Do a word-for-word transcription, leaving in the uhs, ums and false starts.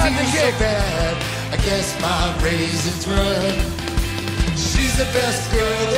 got the so gig. bad. I guess my raisins run. She's the best girl